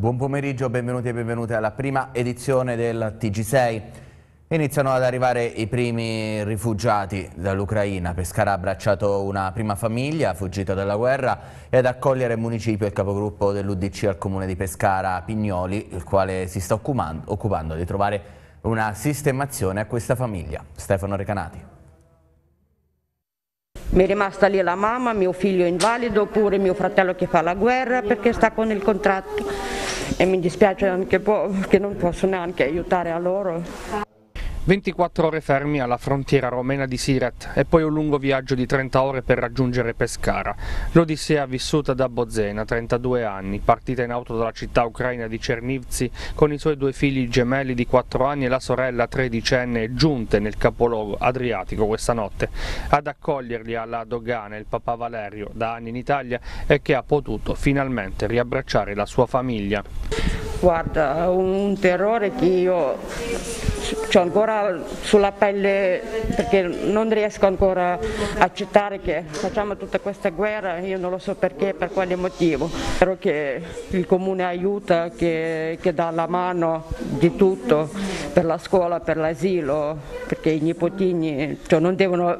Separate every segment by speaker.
Speaker 1: Buon pomeriggio, benvenuti e benvenute alla prima edizione del TG6. Iniziano ad arrivare i primi rifugiati dall'Ucraina. Pescara ha abbracciato una prima famiglia fuggita dalla guerra e ad accogliere il municipio il capogruppo dell'UDC al comune di Pescara, Pignoli, il quale si sta occupando di trovare una sistemazione a questa famiglia. Stefano Recanati.
Speaker 2: Mi è rimasta lì la mamma, mio figlio invalido, oppure mio fratello che fa la guerra perché sta con il contratto e mi dispiace anche che non posso neanche aiutare a loro.
Speaker 3: 24 ore fermi alla frontiera romena di Siret e poi un lungo viaggio di 30 ore per raggiungere Pescara. L'Odissea vissuta da Bozena, 32 anni, partita in auto dalla città ucraina di Cernivtsi con i suoi due figli gemelli di 4 anni e la sorella 13enne, giunte nel capoluogo adriatico questa notte. Ad accoglierli alla dogana il papà Valerio, da anni in Italia, e che ha potuto finalmente riabbracciare la sua famiglia.
Speaker 2: Guarda, un terrore che io ho ancora sulla pelle, perché non riesco ancora a accettare che facciamo tutta questa guerra, io non lo so perché, per quale motivo. Spero che il comune aiuta, che dà la mano di tutto per la scuola, per l'asilo, perché i nipotini non devono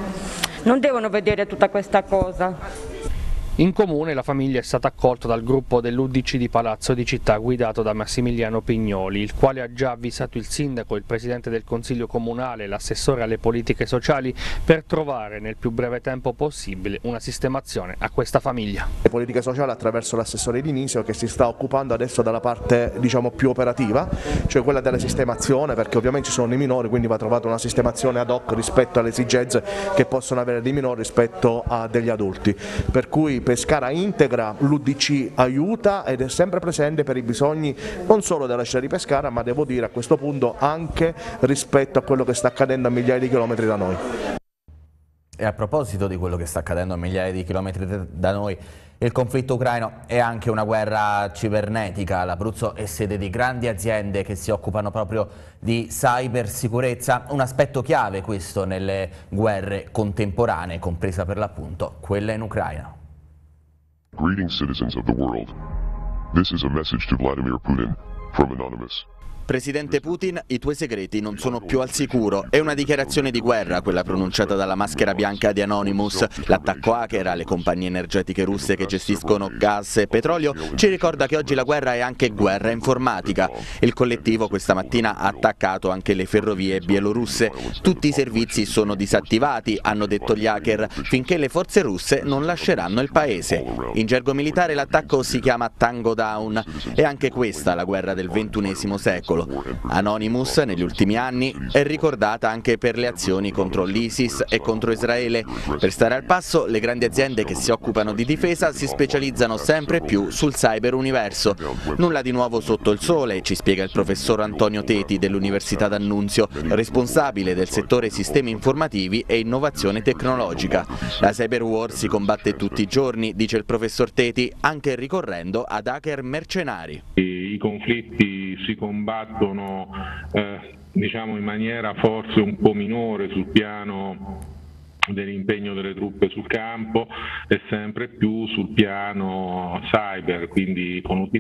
Speaker 2: vedere tutta questa cosa.
Speaker 3: In comune la famiglia è stata accolta dal gruppo dell'UDC di Palazzo di Città guidato da Massimiliano Pignoli, il quale ha già avvisato il sindaco, il presidente del consiglio comunale e l'assessore alle politiche sociali per trovare nel più breve tempo possibile una sistemazione a questa famiglia.
Speaker 4: Le politiche sociali attraverso l'assessore Dinisio che si sta occupando adesso della parte più operativa, cioè quella della sistemazione, perché ovviamente ci sono i minori, quindi va trovata una sistemazione ad hoc rispetto alle esigenze che possono avere dei minori rispetto a degli adulti. Per cui Pescara integra, l'UDC aiuta ed è sempre presente per i bisogni non solo della città di Pescara, ma devo dire a questo punto anche rispetto a quello che sta accadendo a migliaia di chilometri da noi.
Speaker 1: E a proposito di quello che sta accadendo a migliaia di chilometri da noi, il conflitto ucraino è anche una guerra cibernetica. L'Abruzzo è sede di grandi aziende che si occupano proprio di cybersicurezza, un aspetto chiave questo nelle guerre contemporanee, compresa per l'appunto quella in Ucraina.
Speaker 5: Greetings, citizens of the world. This is a message to Vladimir Putin from Anonymous.
Speaker 6: Presidente Putin, i tuoi segreti non sono più al sicuro. È una dichiarazione di guerra quella pronunciata dalla maschera bianca di Anonymous. L'attacco hacker alle compagnie energetiche russe che gestiscono gas e petrolio ci ricorda che oggi la guerra è anche guerra informatica. Il collettivo questa mattina ha attaccato anche le ferrovie bielorusse. Tutti i servizi sono disattivati, hanno detto gli hacker, finché le forze russe non lasceranno il paese. In gergo militare l'attacco si chiama Tango Down. È anche questa la guerra del XXI secolo. Anonymous negli ultimi anni è ricordata anche per le azioni contro l'ISIS e contro Israele. Per stare al passo, le grandi aziende che si occupano di difesa si specializzano sempre più sul cyberuniverso. Nulla di nuovo sotto il sole, ci spiega il professor Antonio Teti dell'Università d'Annunzio, responsabile del settore sistemi informativi e innovazione tecnologica. La cyberwar si combatte tutti i giorni, dice il professor Teti, anche ricorrendo ad hacker mercenari.
Speaker 7: I conflitti si combattono diciamo in maniera forse un po' minore sul piano dell'impegno delle truppe sul campo e sempre più sul piano cyber, quindi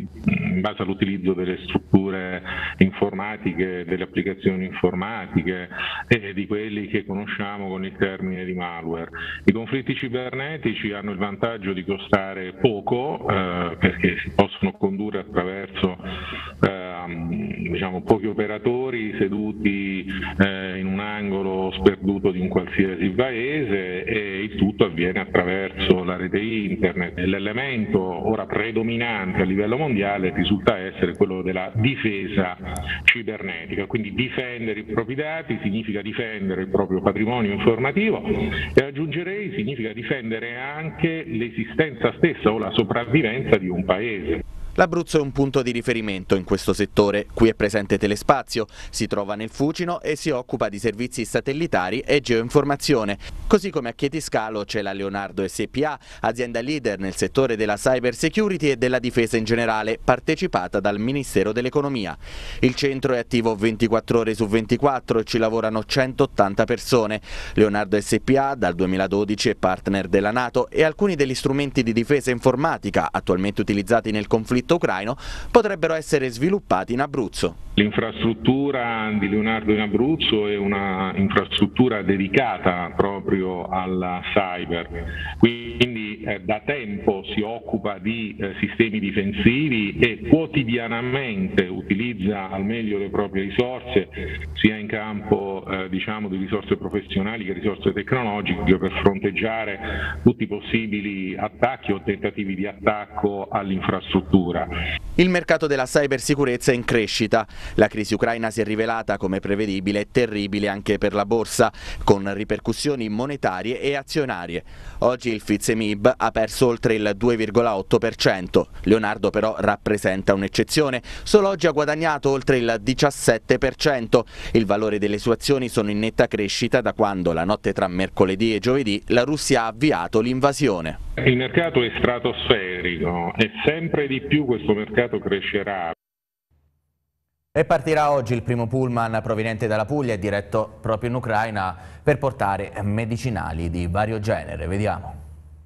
Speaker 7: in base all'utilizzo delle strutture informatiche, delle applicazioni informatiche e di quelli che conosciamo con il termine di malware. I conflitti cibernetici hanno il vantaggio di costare poco perché si possono condurre attraverso diciamo pochi operatori seduti in un angolo sperduto di un qualsiasi paese, e il tutto avviene attraverso la rete internet. L'elemento ora predominante a livello mondiale risulta essere quello della difesa cibernetica, quindi difendere i propri dati significa difendere il proprio patrimonio informativo e aggiungerei significa difendere anche l'esistenza stessa o la sopravvivenza di un paese.
Speaker 6: L'Abruzzo è un punto di riferimento in questo settore. Qui è presente Telespazio, si trova nel Fucino e si occupa di servizi satellitari e geoinformazione. Così come a Chietiscalo c'è la Leonardo SpA, azienda leader nel settore della cyber security e della difesa in generale, partecipata dal Ministero dell'Economia. Il centro è attivo 24 ore su 24 e ci lavorano 180 persone. Leonardo SpA dal 2012 è partner della NATO e alcuni degli strumenti di difesa informatica attualmente utilizzati nel conflitto conflitto ucraino potrebbero essere sviluppati in Abruzzo.
Speaker 7: L'infrastruttura di Leonardo in Abruzzo è una infrastruttura dedicata proprio alla cyber, quindi da tempo si occupa di sistemi difensivi e quotidianamente utilizza al meglio le proprie risorse, sia in campo di risorse professionali che risorse tecnologiche, per fronteggiare tutti i possibili attacchi o tentativi di attacco all'infrastruttura.
Speaker 6: Il mercato della cybersicurezza è in crescita. La crisi ucraina si è rivelata, come prevedibile, e terribile anche per la borsa, con ripercussioni monetarie e azionarie. Oggi il FTSE MIB ha perso oltre il 2,8%. Leonardo però rappresenta un'eccezione. Solo oggi ha guadagnato oltre il 17%. Il valore delle sue azioni sono in netta crescita da quando, la notte tra mercoledì e giovedì, la Russia ha avviato l'invasione.
Speaker 7: Il mercato è stratosferico e sempre di più questo mercato crescerà.
Speaker 1: E partirà oggi il primo pullman proveniente dalla Puglia e diretto proprio in Ucraina per portare medicinali di vario genere. Vediamo.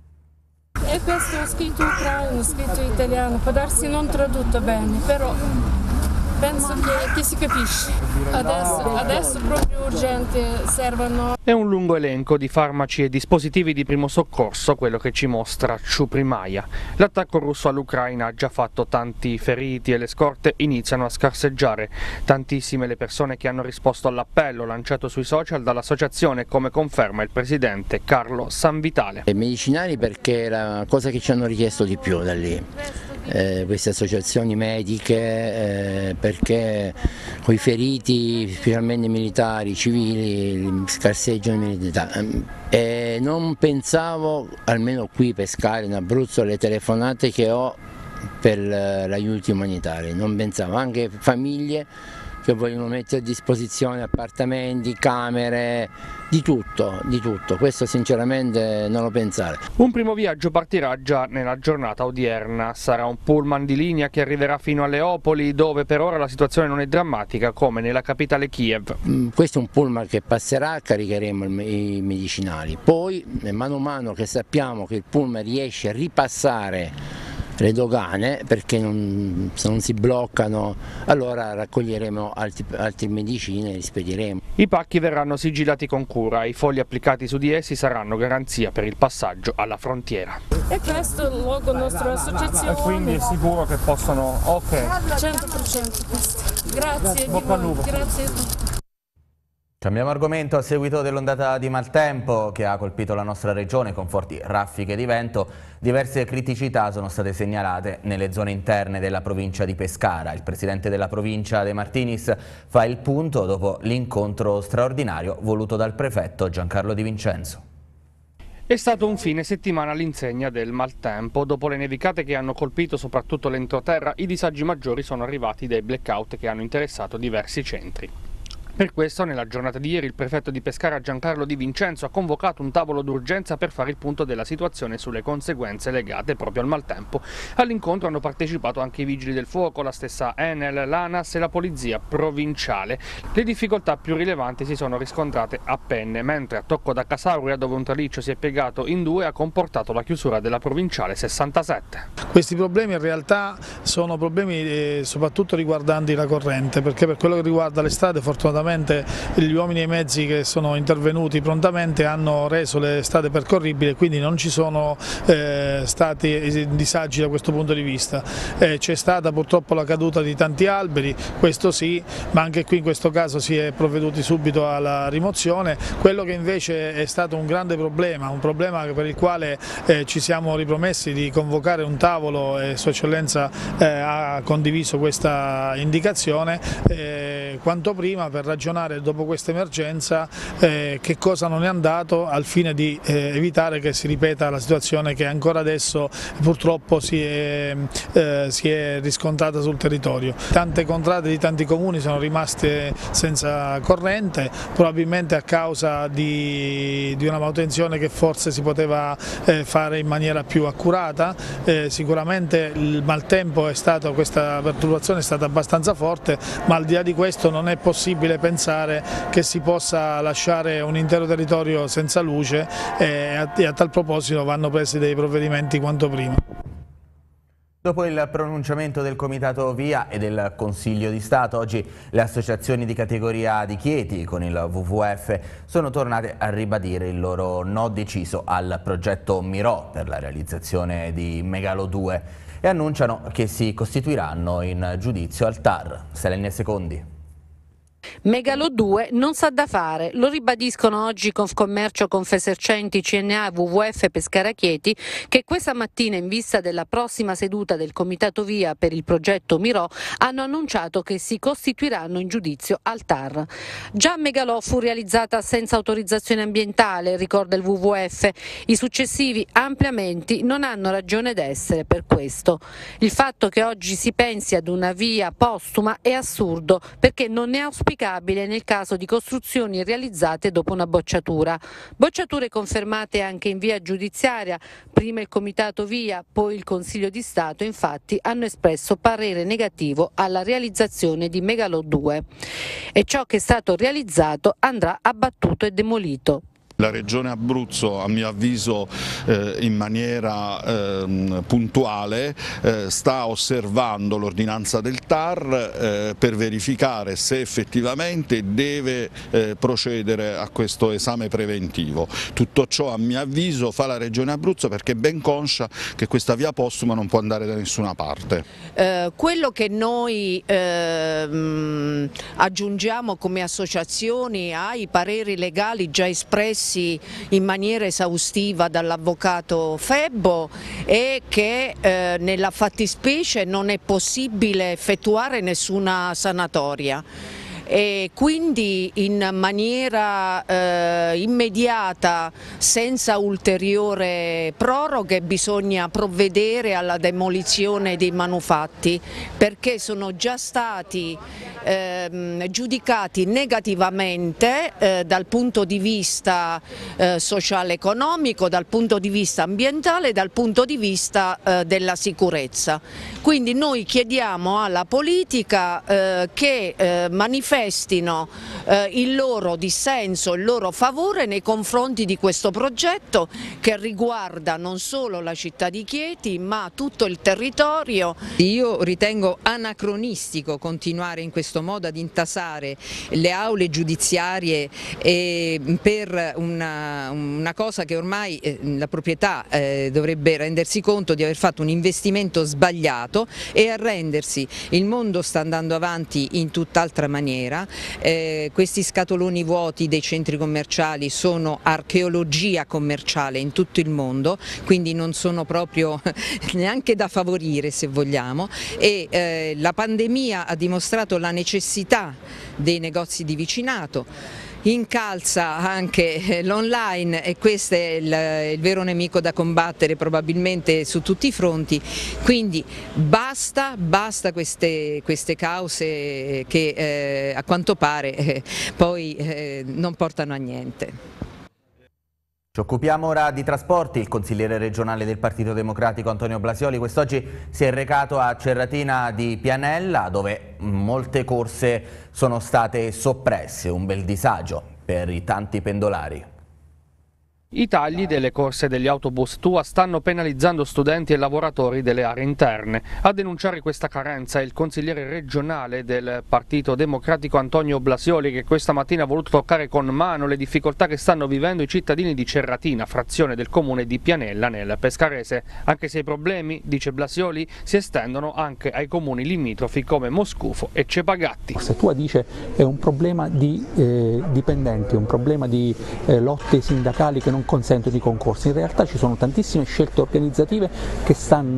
Speaker 8: E questo ho scritto ucraino, scritto italiano, può darsi non tradotto bene, però penso che si capisce. Adesso proprio urgente servono.
Speaker 3: È un lungo elenco di farmaci e dispositivi di primo soccorso quello che ci mostra Ciuprimaia. L'attacco russo all'Ucraina ha già fatto tanti feriti e le scorte iniziano a scarseggiare. Tantissime le persone che hanno risposto all'appello lanciato sui social dall'associazione, come conferma il presidente Carlo Sanvitale.
Speaker 9: I medicinali perché è la cosa che ci hanno richiesto di più da lì. Queste associazioni mediche perché con i feriti, specialmente militari, civili, scarseggiano i militari. E non pensavo, almeno qui Pescara in Abruzzo, alle telefonate che ho per gli aiuti umanitari, non pensavo, anche famiglie che vogliono mettere a disposizione appartamenti, camere, di tutto, questo sinceramente non lo pensare.
Speaker 3: Un primo viaggio partirà già nella giornata odierna, sarà un pullman di linea che arriverà fino a Leopoli, dove per ora la situazione non è drammatica come nella capitale Kiev.
Speaker 9: Questo è un pullman che passerà, caricheremo i medicinali, poi mano a mano che sappiamo che il pullman riesce a ripassare le dogane, perché se non si bloccano, allora raccoglieremo altre medicine e li spediremo.
Speaker 3: I pacchi verranno sigillati con cura, i fogli applicati su di essi saranno garanzia per il passaggio alla frontiera.
Speaker 8: E questo è il logo della nostra associazione.
Speaker 3: E quindi è sicuro che possono... Ok.
Speaker 8: 100%. Grazie.
Speaker 3: Bocca al lupo.
Speaker 8: Grazie a tutti.
Speaker 1: Cambiamo argomento. A seguito dell'ondata di maltempo che ha colpito la nostra regione con forti raffiche di vento, diverse criticità sono state segnalate nelle zone interne della provincia di Pescara. Il presidente della provincia De Martinis fa il punto dopo l'incontro straordinario voluto dal prefetto Giancarlo Di Vincenzo.
Speaker 3: È stato un fine settimana all'insegna del maltempo. Dopo le nevicate che hanno colpito soprattutto l'entroterra, i disagi maggiori sono arrivati dai blackout che hanno interessato diversi centri. Per questo, nella giornata di ieri, il prefetto di Pescara Giancarlo Di Vincenzo ha convocato un tavolo d'urgenza per fare il punto della situazione sulle conseguenze legate proprio al maltempo. All'incontro hanno partecipato anche i vigili del fuoco, la stessa Enel, l'ANAS e la polizia provinciale. Le difficoltà più rilevanti si sono riscontrate a Penne, mentre a Tocco da Casauria, dove un traliccio si è piegato in due, ha comportato la chiusura della provinciale 67.
Speaker 10: Questi problemi in realtà sono problemi soprattutto riguardanti la corrente, perché per quello che riguarda le strade fortunatamente gli uomini e i mezzi che sono intervenuti prontamente hanno reso le strade percorribili, quindi non ci sono stati disagi da questo punto di vista. C'è stata purtroppo la caduta di tanti alberi, questo sì, ma anche qui in questo caso si è provveduti subito alla rimozione. Quello che invece è stato un grande problema, un problema per il quale ci siamo ripromessi di convocare un tavolo e Sua Eccellenza ha condiviso questa indicazione quanto prima per ragionare dopo questa emergenza che cosa non è andato al fine di evitare che si ripeta la situazione che ancora adesso purtroppo si è riscontrata sul territorio. Tante contrade di tanti comuni sono rimaste senza corrente, probabilmente a causa di una manutenzione che forse si poteva fare in maniera più accurata. Sicuramente il maltempo questa perturbazione è stata abbastanza forte, ma al di là di questo non è possibile pensare che si possa lasciare un intero territorio senza luce e a tal proposito vanno presi dei provvedimenti quanto prima.
Speaker 1: Dopo il pronunciamento del Comitato Via e del Consiglio di Stato, oggi le associazioni di categoria di Chieti con il WWF sono tornate a ribadire il loro no deciso al progetto Mirò per la realizzazione di Megalo 2 e annunciano che si costituiranno in giudizio al TAR. Selenia Secondi.
Speaker 11: Megalo 2 non sa da fare, lo ribadiscono oggi Confcommercio, Confesercenti, CNA, WWF e Pescara Chieti, che questa mattina in vista della prossima seduta del Comitato Via per il progetto Mirò hanno annunciato che si costituiranno in giudizio al TAR. Già Megalò fu realizzata senza autorizzazione ambientale, ricorda il WWF, i successivi ampliamenti non hanno ragione d'essere per questo. Il fatto che oggi si pensi ad una via postuma è assurdo perché non è auspicabile nel caso di costruzioni realizzate dopo una bocciatura. Bocciature confermate anche in via giudiziaria, prima il Comitato Via, poi il Consiglio di Stato, infatti hanno espresso parere negativo alla realizzazione di Megalo 2 e ciò che è stato realizzato andrà abbattuto e demolito.
Speaker 12: La Regione Abruzzo, a mio avviso in maniera puntuale, sta osservando l'ordinanza del TAR per verificare se effettivamente deve procedere a questo esame preventivo. Tutto ciò, a mio avviso, fa la Regione Abruzzo perché è ben conscia che questa via postuma non può andare da nessuna parte.
Speaker 13: Quello che noi aggiungiamo come associazioni ai pareri legali già espressi in maniera esaustiva dall'avvocato Febbo è che nella fattispecie non è possibile effettuare nessuna sanatoria. E quindi in maniera immediata, senza ulteriore proroghe, bisogna provvedere alla demolizione dei manufatti perché sono già stati giudicati negativamente dal punto di vista sociale-economico, dal punto di vista ambientale e dal punto di vista della sicurezza. Quindi noi chiediamo alla politica che manifestino il loro dissenso, il loro favore nei confronti di questo progetto che riguarda non solo la città di Chieti ma tutto il territorio.
Speaker 14: Io ritengo anacronistico continuare in questo modo ad intasare le aule giudiziarie per una cosa che ormai la proprietà dovrebbe rendersi conto di aver fatto un investimento sbagliato e arrendersi. Il mondo sta andando avanti in tutt'altra maniera, questi scatoloni vuoti dei centri commerciali sono archeologia commerciale in tutto il mondo, quindi non sono proprio neanche da favorire se vogliamo, e la pandemia ha dimostrato la necessità dei negozi di vicinato. Incalza anche l'online e questo è il vero nemico da combattere probabilmente su tutti i fronti, quindi basta queste cause che a quanto pare poi non portano a niente.
Speaker 1: Ci occupiamo ora di trasporti. Il consigliere regionale del Partito Democratico Antonio Blasioli quest'oggi si è recato a Cerratina di Pianella dove molte corse sono state soppresse, un bel disagio per i tanti pendolari.
Speaker 3: I tagli delle corse degli autobus TUA stanno penalizzando studenti e lavoratori delle aree interne. A denunciare questa carenza è il consigliere regionale del Partito Democratico Antonio Blasioli, che questa mattina ha voluto toccare con mano le difficoltà che stanno vivendo i cittadini di Cerratina, frazione del comune di Pianella nel Pescarese, anche se i problemi, dice Blasioli, si estendono anche ai comuni limitrofi come Moscufo e Cepagatti.
Speaker 15: Se TUA dice è un problema di dipendenti, un problema di lotte sindacali che non consentono i concorsi, in realtà ci sono tantissime scelte organizzative che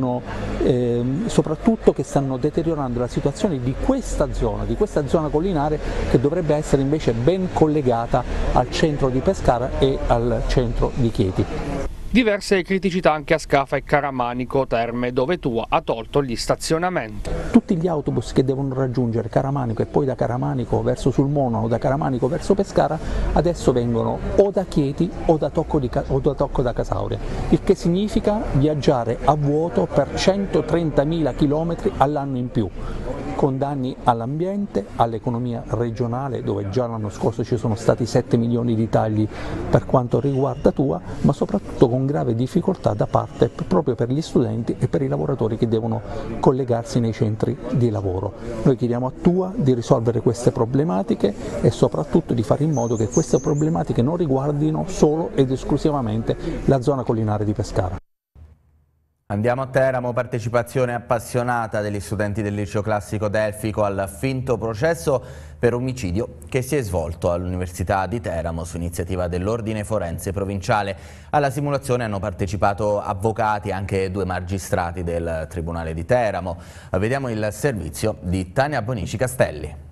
Speaker 15: soprattutto che stanno deteriorando la situazione di questa zona collinare che dovrebbe essere invece ben collegata al centro di Pescara e al centro di Chieti.
Speaker 3: Diverse criticità anche a Scafa e Caramanico Terme, dove TUA ha tolto gli stazionamenti.
Speaker 15: Tutti gli autobus che devono raggiungere Caramanico e poi da Caramanico verso Sulmona o da Caramanico verso Pescara adesso vengono o da Chieti o da Tocco da Casauria, il che significa viaggiare a vuoto per 130.000 km all'anno in più. con danni all'ambiente, all'economia regionale, dove già l'anno scorso ci sono stati 7 milioni di tagli per quanto riguarda Tua, ma soprattutto con grave difficoltà da parte proprio per gli studenti e per i lavoratori che devono collegarsi nei centri di lavoro. Noi chiediamo a Tua di risolvere queste problematiche e soprattutto di fare in modo che queste problematiche non riguardino solo ed esclusivamente la zona collinare di Pescara.
Speaker 1: Andiamo a Teramo, partecipazione appassionata degli studenti del liceo classico Delfico al finto processo per omicidio che si è svolto all'Università di Teramo su iniziativa dell'Ordine Forense Provinciale. Alla simulazione hanno partecipato avvocati e anche 2 magistrati del Tribunale di Teramo. Vediamo il servizio di Tania Bonici Castelli.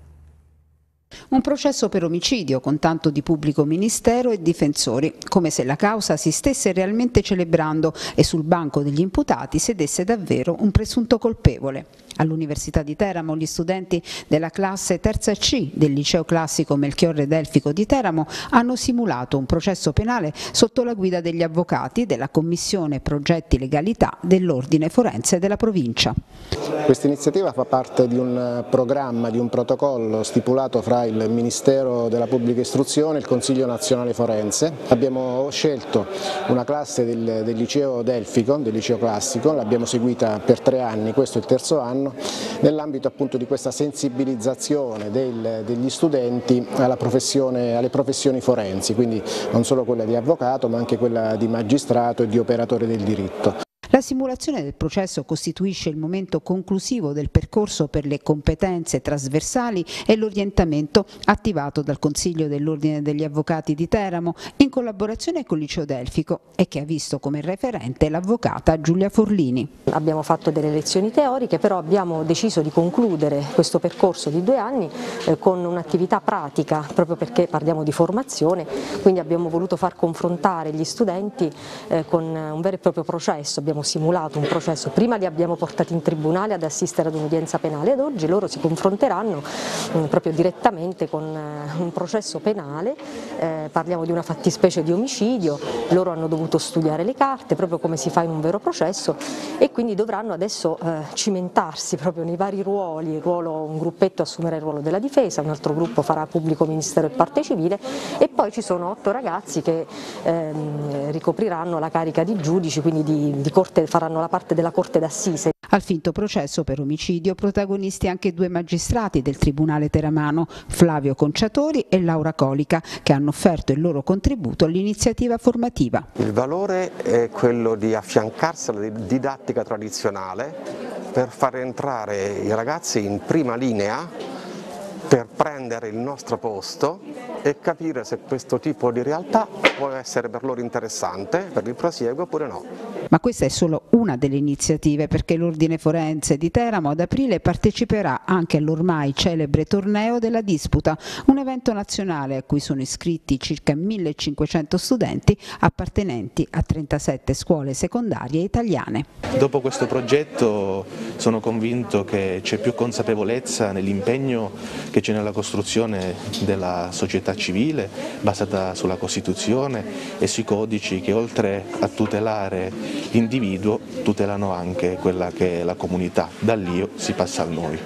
Speaker 16: Un processo per omicidio con tanto di pubblico ministero e difensori, come se la causa si stesse realmente celebrando e sul banco degli imputati sedesse davvero un presunto colpevole. All'Università di Teramo gli studenti della classe terza C del liceo classico Melchiorre Delfico di Teramo hanno simulato un processo penale sotto la guida degli avvocati della Commissione Progetti Legalità dell'Ordine Forense della provincia.
Speaker 17: Questa iniziativa fa parte di un programma, di un protocollo stipulato fra il Ministero della Pubblica Istruzione e il Consiglio Nazionale Forense. Abbiamo scelto una classe del liceo Delfico, del liceo classico, l'abbiamo seguita per 3 anni, questo è il terzo anno, nell'ambito appunto di questa sensibilizzazione degli studenti alle professioni forensi, quindi non solo quella di avvocato ma anche quella di magistrato e di operatore del diritto.
Speaker 16: La simulazione del processo costituisce il momento conclusivo del percorso per le competenze trasversali e l'orientamento attivato dal Consiglio dell'Ordine degli Avvocati di Teramo in collaborazione con il Liceo Delfico e che ha visto come referente l'avvocata Giulia Forlini.
Speaker 18: Abbiamo fatto delle lezioni teoriche, però abbiamo deciso di concludere questo percorso di 2 anni con un'attività pratica, proprio perché parliamo di formazione, quindi abbiamo voluto far confrontare gli studenti con un vero e proprio processo. Abbiamo simulato un processo, prima li abbiamo portati in tribunale ad assistere ad un'udienza penale ed oggi loro si confronteranno proprio direttamente con un processo penale, parliamo di una fattispecie di omicidio, loro hanno dovuto studiare le carte proprio come si fa in un vero processo e quindi dovranno adesso cimentarsi proprio nei vari ruoli, un gruppetto assumerà il ruolo della difesa, un altro gruppo farà pubblico ministero e parte civile e poi ci sono 8 ragazzi che ricopriranno la carica di giudici, quindi di corte, faranno la parte della corte d'assise.
Speaker 16: Al finto processo per omicidio protagonisti anche 2 magistrati del Tribunale teramano, Flavio Conciatori e Laura Colica, che hanno offerto il loro contributo all'iniziativa formativa.
Speaker 19: Il valore è quello di affiancarsi alla didattica tradizionale per far entrare i ragazzi in prima linea, per prendere il nostro posto e capire se questo tipo di realtà può essere per loro interessante per il prosieguo oppure no.
Speaker 16: Ma questa è solo una delle iniziative, perché l'Ordine Forense di Teramo ad aprile parteciperà anche all'ormai celebre torneo della disputa, un evento nazionale a cui sono iscritti circa 1500 studenti appartenenti a 37 scuole secondarie italiane.
Speaker 20: Dopo questo progetto sono convinto che c'è più consapevolezza nell'impegno che c'è nella costruzione della società civile basata sulla Costituzione e sui codici che oltre a tutelare l'individuo tutelano anche quella che è la comunità. Dall'io si passa al noi.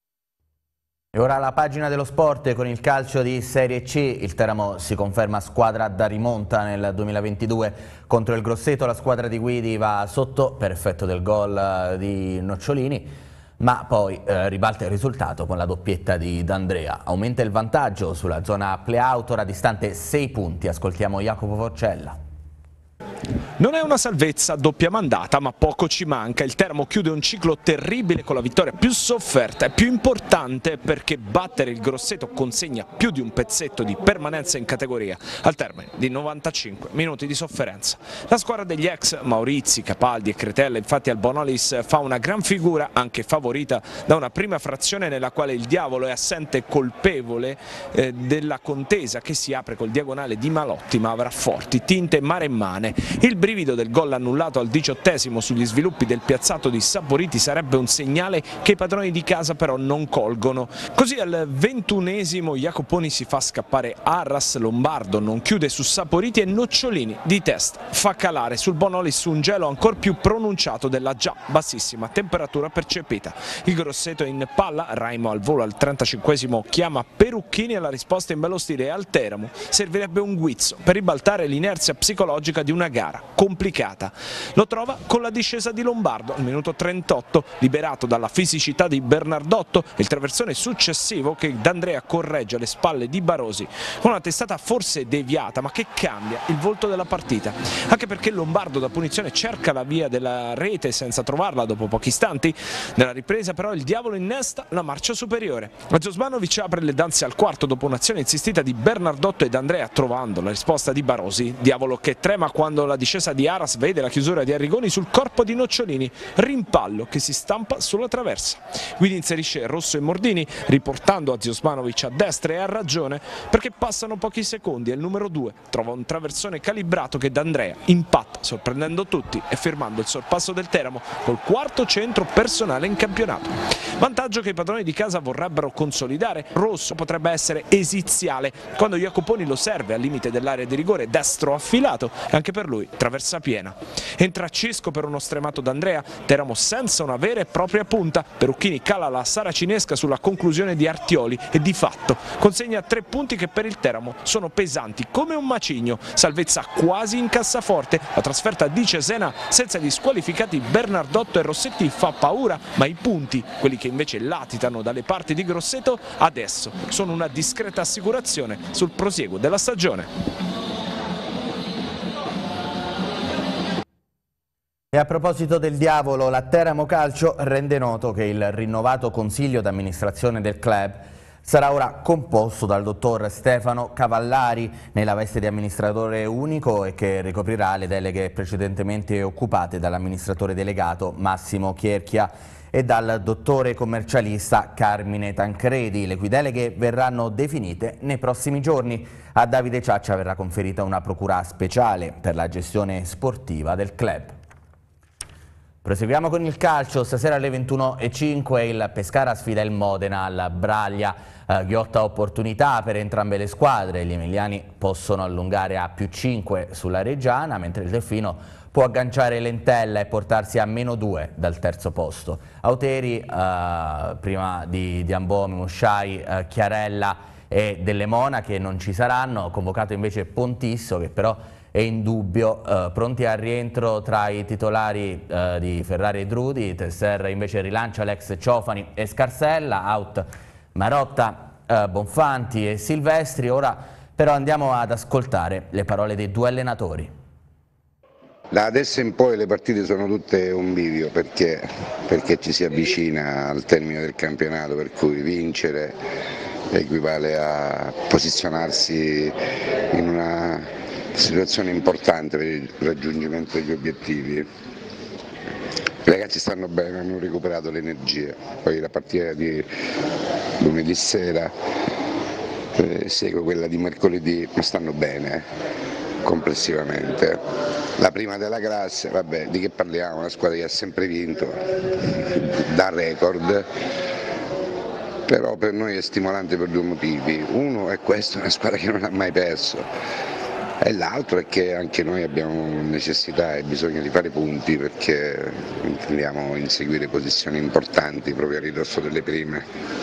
Speaker 1: E ora la pagina dello sport con il calcio di Serie C. Il Teramo si conferma squadra da rimonta nel 2022 contro il Grosseto. La squadra di Guidi va sotto per effetto del gol di Nocciolini, ma poi ribalta il risultato con la doppietta di D'Andrea. Aumenta il vantaggio sulla zona play-out, ora distante 6 punti. Ascoltiamo Jacopo Forcella.
Speaker 21: Non è una salvezza a doppia mandata, ma poco ci manca. Il Teramo chiude un ciclo terribile con la vittoria più sofferta e più importante, perché battere il Grosseto consegna più di un pezzetto di permanenza in categoria al termine di 95 minuti di sofferenza. La squadra degli ex Maurizi, Capaldi e Cretella infatti al Bonolis fa una gran figura, anche favorita da una prima frazione nella quale il diavolo è assente colpevole della contesa che si apre col diagonale di Malotti, ma avrà forti tinte maremmane. Il brivido del gol annullato al 18° sugli sviluppi del piazzato di Saporiti sarebbe un segnale che i padroni di casa però non colgono. Così al 21° Jacoponi si fa scappare Arras, Lombardo non chiude su Saporiti e Nocciolini di testa fa calare sul Bonolis un gelo ancora più pronunciato della già bassissima temperatura percepita. Il Grosseto è in palla, Raimo al volo al 35° chiama Perucchini e la risposta in bello stile è al Teramo. Servirebbe un guizzo per ribaltare l'inerzia psicologica di una gara complicata. Lo trova con la discesa di Lombardo al minuto 38, liberato dalla fisicità di Bernardotto, il traversone successivo che D'Andrea corregge alle spalle di Barosi con una testata forse deviata ma che cambia il volto della partita, anche perché Lombardo da punizione cerca la via della rete senza trovarla dopo pochi istanti. Nella ripresa però il Diavolo innesta la marcia superiore. Zosmanovic apre le danze al quarto dopo un'azione insistita di Bernardotto e D'Andrea trovando la risposta di Barosi. Diavolo che trema quando la discesa di Aras vede la chiusura di Arrigoni sul corpo di Nocciolini, rimpallo che si stampa sulla traversa. Guidi inserisce Rosso e Mordini riportando a Zosmanovic a destra e a ragione perché passano pochi secondi e il numero 2 trova un traversone calibrato che D'Andrea impatta sorprendendo tutti e firmando il sorpasso del Teramo col quarto centro personale in campionato. Vantaggio che i padroni di casa vorrebbero consolidare. Rosso potrebbe essere esiziale quando Jacoponi lo serve al limite dell'area di rigore, destro affilato e anche per lui traversa piena. Entra Cisco per uno stremato D'Andrea, Teramo senza una vera e propria punta. Perucchini cala la saracinesca sulla conclusione di Artioli e di fatto consegna 3 punti che per il Teramo sono pesanti come un macigno. Salvezza quasi in cassaforte, la trasferta di Cesena senza gli squalificati Bernardotto e Rossetti fa paura, ma i punti, quelli che invece latitano dalle parti di Grosseto, adesso sono una discreta assicurazione sul prosieguo della stagione.
Speaker 1: E a proposito del Diavolo, la Teramo Calcio rende noto che il rinnovato consiglio d'amministrazione del club sarà ora composto dal dottor Stefano Cavallari nella veste di amministratore unico e che ricoprirà le deleghe precedentemente occupate dall'amministratore delegato Massimo Chierchia e dal dottore commercialista Carmine Tancredi, le cui deleghe verranno definite nei prossimi giorni. A Davide Ciaccia verrà conferita una procura speciale per la gestione sportiva del club. Proseguiamo con il calcio. Stasera alle 21:05 il Pescara sfida il Modena al Braglia. Ghiotta opportunità per entrambe le squadre. Gli emiliani possono allungare a +5 sulla Reggiana, mentre il Delfino può agganciare Lentella e portarsi a -2 dal terzo posto. Auteri, prima di Ambomi, Musciai, Chiarella e Delle Monache non ci saranno. Convocato invece Pontisso, che però è in dubbio, pronti al rientro tra i titolari di Ferrari e Drudi. Tesser invece rilancia l'ex Ciofani e Scarsella, out Marotta, Bonfanti e Silvestri. Ora però andiamo ad ascoltare le parole dei due allenatori.
Speaker 2: Da adesso in poi le partite sono tutte un bivio perché ci si avvicina al termine del campionato, per cui vincere equivale a posizionarsi in una situazione importante per il raggiungimento degli obiettivi. I ragazzi stanno bene, hanno recuperato le energie, poi la partita di lunedì sera segue quella di mercoledì, ma stanno bene complessivamente. La prima della classe, vabbè, di che parliamo? Una squadra che ha sempre vinto, da record, però per noi è stimolante per 2 motivi. Uno è questo, una squadra che non ha mai perso. E l'altro è che anche noi abbiamo necessità e bisogno di fare punti perché intendiamo inseguire posizioni importanti proprio a ridosso delle prime.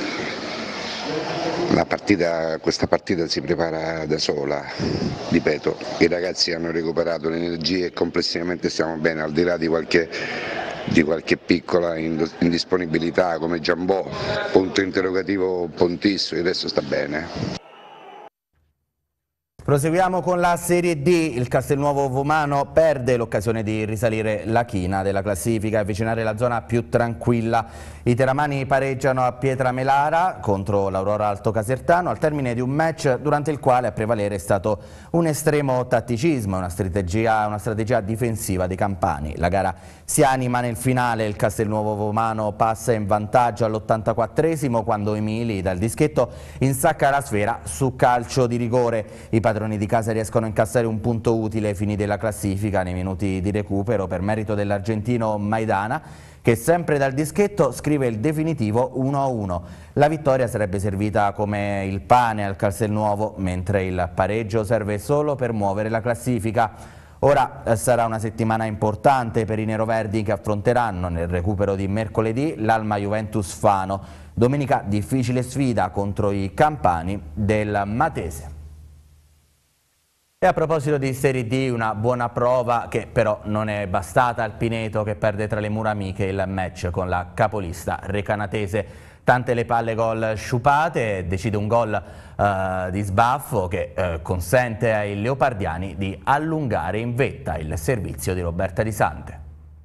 Speaker 2: Questa partita si prepara da sola, ripeto, i ragazzi hanno recuperato le energie e complessivamente stiamo bene, al di là di qualche piccola indisponibilità come Giambò, punto interrogativo Pontisso, il resto sta bene.
Speaker 1: Proseguiamo con la Serie D. Il Castelnuovo Vomano perde l'occasione di risalire la china della classifica e avvicinare la zona più tranquilla. I teramani pareggiano a Pietramelara contro l'Aurora Alto Casertano al termine di un match durante il quale a prevalere è stato un estremo tatticismo, una strategia difensiva dei campani. La gara si anima nel finale, il Castelnuovo Vomano passa in vantaggio all'84esimo quando Emili dal dischetto insacca la sfera su calcio di rigore. I padroni di casa riescono a incassare un punto utile ai fini della classifica nei minuti di recupero per merito dell'argentino Maidana, che sempre dal dischetto scrive il definitivo 1-1. La vittoria sarebbe servita come il pane al Castelnuovo, mentre il pareggio serve solo per muovere la classifica. Ora sarà una settimana importante per i neroverdi che affronteranno nel recupero di mercoledì l'Alma Juventus Fano. Domenica difficile sfida contro i campani del Matese. E a proposito di Serie D, una buona prova che però non è bastata al Pineto, che perde tra le mura amiche il match con la capolista recanatese. Tante le palle gol sciupate, decide un gol di sbaffo che consente ai leopardiani di allungare in vetta il servizio di Roberta Di Sante.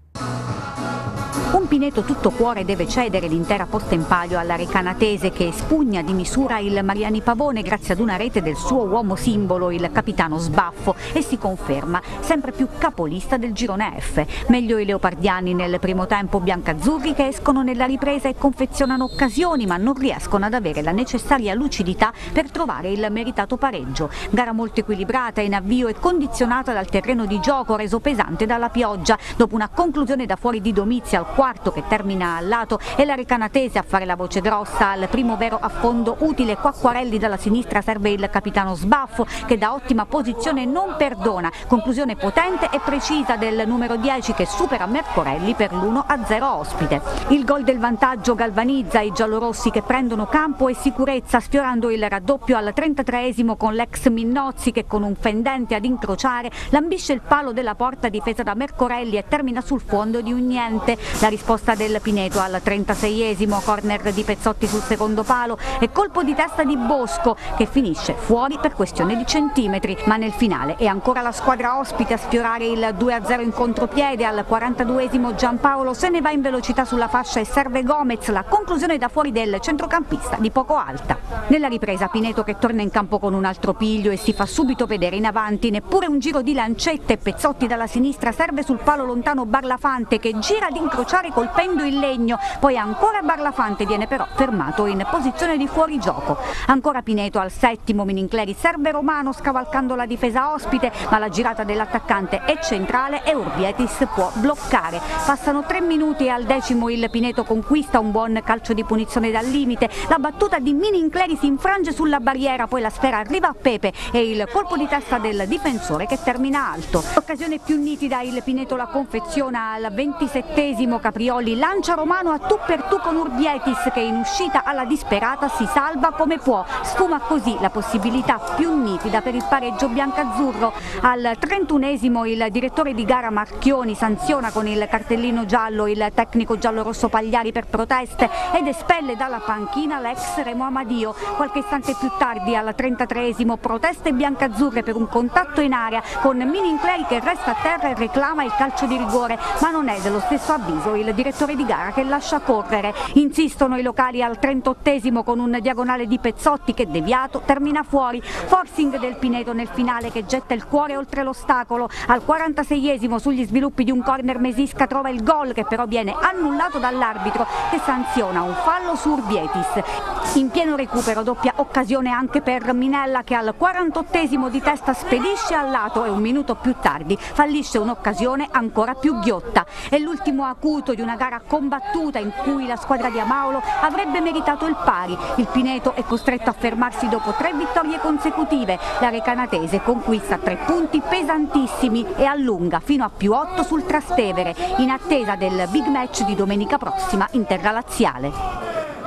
Speaker 4: Un Pineto tutto cuore deve cedere l'intera posta in palio alla recanatese, che spugna di misura il Mariani Pavone grazie ad una rete del suo uomo simbolo, il capitano Sbaffo, e si conferma sempre più capolista del girone F. Meglio i leopardiani nel primo tempo biancazzurri, che escono nella ripresa e confezionano occasioni, ma non riescono ad avere la necessaria lucidità per trovare il meritato pareggio. Gara molto equilibrata in avvio e condizionata dal terreno di gioco reso pesante dalla pioggia. Dopo una conclusione da fuori di Domizia al quarto, che termina al lato, e la recanatese a fare la voce grossa al primo vero affondo utile. Quacquarelli dalla sinistra serve il capitano Sbaffo, che da ottima posizione non perdona. Conclusione potente e precisa del numero 10, che supera Mercorelli per l'1-0 ospite. Il gol del vantaggio galvanizza i giallorossi, che prendono campo e sicurezza, sfiorando il raddoppio al 33esimo con l'ex Minnozzi, che con un fendente ad incrociare lambisce il palo della porta difesa da Mercorelli e termina sul fondo di un niente. La risposta del Pineto al 36esimo, corner di Pezzotti sul secondo palo e colpo di testa di Bosco, che finisce fuori per questione di centimetri, ma nel finale è ancora la squadra ospite a sfiorare il 2-0 in contropiede. Al 42esimo Giampaolo se ne va in velocità sulla fascia e serve Gomez, la conclusione da fuori del centrocampista di poco alta. Nella ripresa Pineto che torna in campo con un altro piglio e si fa subito vedere in avanti, neppure un giro di lancette. Pezzotti dalla sinistra serve sul palo lontano Barlafante, che gira ad incrociare colpendo il legno, poi ancora Barlafante viene però fermato in posizione di fuorigioco. Ancora Pineto al settimo, Minincleri serve Romano scavalcando la difesa ospite, ma la girata dell'attaccante è centrale e Urbietis può bloccare. Passano 3 minuti e al decimo il Pineto conquista un buon calcio di punizione dal limite. La battuta di Minincleri si infrange sulla barriera, poi la sfera arriva a Pepe e il colpo di testa del difensore che termina alto. L'occasione più nitida il Pineto la confeziona al 27esimo. Caprioli lancia Romano a tu per tu con Urbietis, che in uscita alla disperata si salva come può. Sfuma così la possibilità più nitida per il pareggio biancazzurro. Al 31esimo il direttore di gara Marchioni sanziona con il cartellino giallo il tecnico giallorosso Pagliari per proteste ed espelle dalla panchina l'ex Remo Amadio. Qualche istante più tardi, al 33esimo, proteste biancazzurre per un contatto in area con Minincleri che resta a terra e reclama il calcio di rigore, ma non è dello stesso avviso il direttore di gara, che lascia correre. Insistono i locali al 38esimo con un diagonale di Pezzotti che, deviato, termina fuori. Forcing del Pineto nel finale che getta il cuore oltre l'ostacolo. Al 46esimo, sugli sviluppi di un corner, Mesisca trova il gol, che però viene annullato dall'arbitro, che sanziona un fallo su Urbietis. In pieno recupero doppia occasione anche per Minella, che al 48esimo di testa spedisce al lato e un minuto più tardi fallisce un'occasione ancora più ghiotta. È l'ultimo acuto di una gara combattuta in cui la squadra di Amaolo avrebbe meritato il pari. Il Pineto è costretto a fermarsi dopo 3 vittorie consecutive. La recanatese conquista 3 punti pesantissimi e allunga fino a +8 sul Trastevere, in attesa del big match di domenica prossima interralaziale.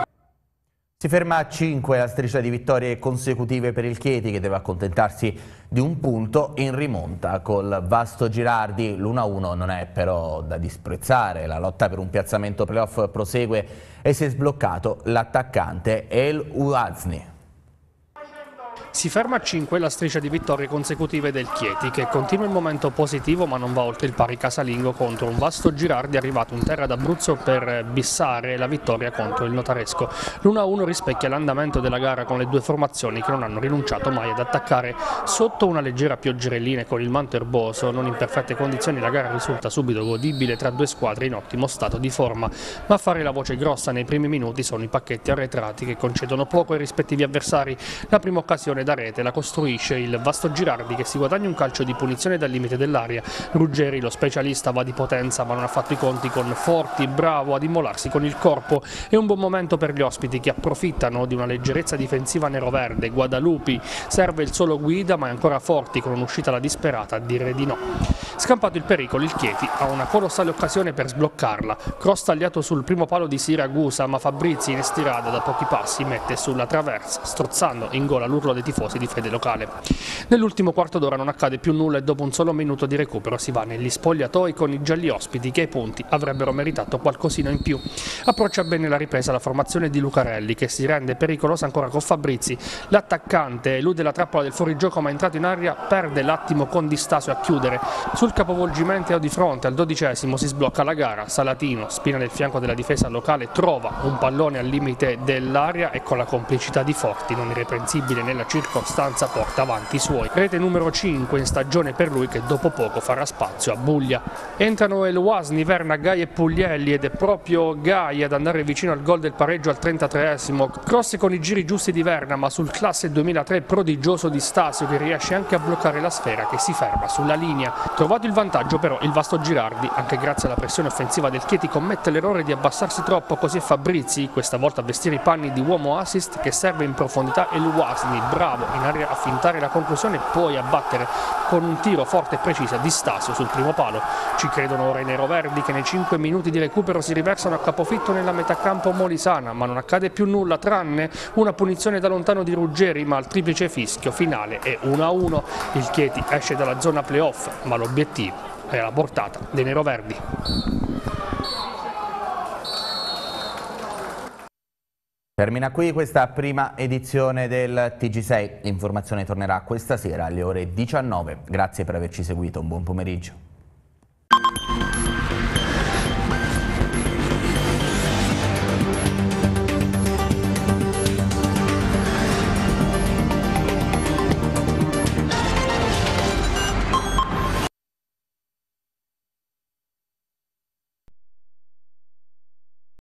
Speaker 1: Si ferma a 5 la striscia di vittorie consecutive per il Chieti, che deve accontentarsi di un punto in rimonta col Vasto Girardi. L'1-1 non è però da disprezzare, la lotta per un piazzamento playoff prosegue e si è sbloccato l'attaccante El Uazni.
Speaker 3: Si ferma a 5 la striscia di vittorie consecutive del Chieti, che continua il momento positivo ma non va oltre il pari casalingo contro un Vasto Girardi arrivato in terra d'Abruzzo per bissare la vittoria contro il Notaresco. L'1-1 rispecchia l'andamento della gara con le due formazioni che non hanno rinunciato mai ad attaccare. Sotto una leggera pioggerellina e con il manto erboso non in perfette condizioni, la gara risulta subito godibile tra due squadre in ottimo stato di forma, ma a fare la voce grossa nei primi minuti sono i pacchetti arretrati che concedono poco ai rispettivi avversari. La prima occasione pallone da rete la costruisce il Vasto Girardi, che si guadagna un calcio di punizione dal limite dell'area. Ruggeri, lo specialista, va di potenza ma non ha fatto i conti con Forti, bravo ad immolarsi con il corpo. È un buon momento per gli ospiti, che approfittano di una leggerezza difensiva neroverde. Guadalupi, serve il solo Guida ma è ancora Forti con un'uscita alla disperata a dire di no. Scampato il pericolo, il Chieti ha una colossale occasione per sbloccarla. Cross tagliato sul primo palo di Siragusa, ma Fabrizi in estirada da pochi passi mette sulla traversa, strozzando in gola l'urlo dei tifosi di Fede Locale. Nell'ultimo quarto d'ora non accade più nulla e dopo un solo minuto di recupero si va negli spogliatoi con i gialli ospiti, che ai punti avrebbero meritato qualcosina in più. Approccia bene la ripresa la formazione di Lucarelli, che si rende pericolosa ancora con Fabrizi. L'attaccante elude la trappola del fuorigioco ma entrato in aria perde l'attimo con Di Stasio a chiudere. Sul capovolgimento di fronte al 12° si sblocca la gara. Salatino, spina del fianco della difesa locale, trova un pallone al limite dell'area e con la complicità di Forti, non irreprensibile nella circostanza, porta avanti i suoi. Rete numero 5 in stagione per lui, che dopo poco farà spazio a Buglia. Entrano El Wasni, Verna, Gai e Puglielli ed è proprio Gai ad andare vicino al gol del pareggio al 33°. Cross con i giri giusti di Verna, ma sul classe 2003 prodigioso Di Stasio, che riesce anche a bloccare la sfera, che si ferma sulla linea. Trovato il vantaggio però il Vasto Girardi, anche grazie alla pressione offensiva del Chieti, commette l'errore di abbassarsi troppo, così è Fabrizi, questa volta a vestire i panni di uomo assist, che serve in profondità El Wasni, bravo in area a fintare la conclusione e poi a battere con un tiro forte e preciso Di Stasio sul primo palo. Ci credono ora i neroverdi, che nei 5 minuti di recupero si riversano a capofitto nella metacampo molisana, ma non accade più nulla tranne una punizione da lontano di Ruggeri, ma al triplice fischio finale è 1-1. Il Chieti esce dalla zona playoff, ma l'obiettivo è alla portata dei neroverdi.
Speaker 1: Termina qui questa prima edizione del TG6. L'informazione tornerà questa sera alle ore 19. Grazie per averci seguito, un buon pomeriggio.